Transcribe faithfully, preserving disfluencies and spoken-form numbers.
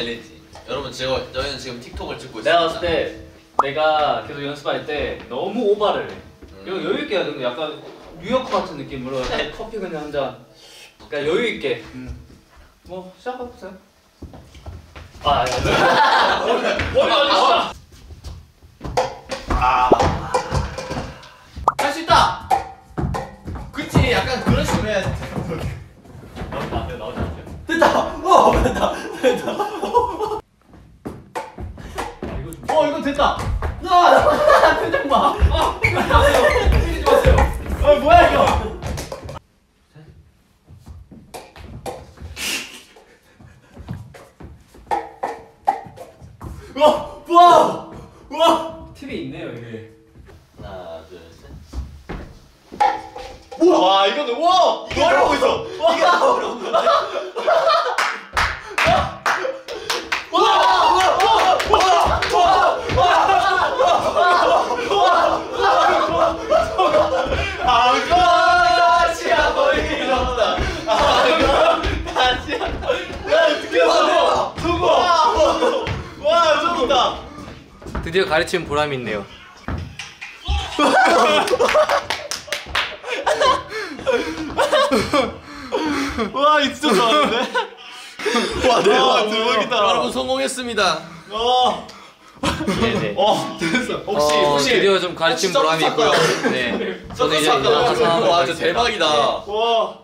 챌린지. 여러분 제가 저희는 지금 틱톡을 찍고 있습니다. 내가 봤을 때 내가 계속 연습할 때 너무 오바를 해. 음. 여유 있게 해야 되는 거 약간 뉴욕 같은 느낌으로 약간 커피 그냥 한 잔. 그러니까 여유 있게. 음. 뭐 시작해 보세요. 아, 아니 아니. 머리 어딨어? 아. 할 수 있다. 그치, 약간 그런 식으로 해야지. 나오지 안 돼, 나오지 안 돼. 됐다. 어, 됐다. 됐다. 어, 이거 됐다. 아, 표정 봐. 아, 이거 마세요. 이러지 마세요. 아, 뭐야 이거? 와, 와, 와. 팁이 있네요 이게. 하나, 둘, 셋. 우와, 와, 이거는 와, 이거 어려워 있어. 이게 어려운 건데. 드디어 가르치는 보람이 있네요. 와, 이 진짜 잘하는데? 와, 대박, 대박이다. 여러분 성공했습니다. 와. 네네. 어, 됐어. 혹시 어, 혹시 드디어 좀 가르치는 보람이 있고요. 네. 저는 이제 와, 진짜 대박이다. 와.